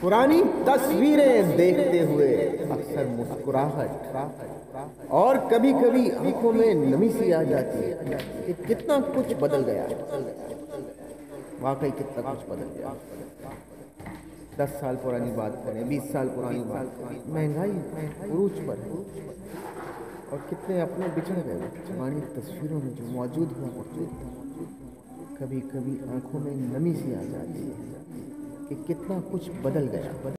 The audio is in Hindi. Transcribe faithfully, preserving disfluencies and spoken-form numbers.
पुरानी तस्वीरें देखते हुए अक्सर मुस्कुराहट और कभी कभी आंखों में नमी सी आ जाती है कि कितना कुछ बदल गया। वाकई कितना कुछ बदल गया। दस साल पुरानी बात करें, बीस साल पुरानी बात करें, महंगाई उरूज पर है और कितने अपने बिछड़ गए। पुरानी तस्वीरों में जो मौजूद हुआ करते कभी कभी आंखों में नमी सी आ जाती है कि कितना कुछ बदल गया।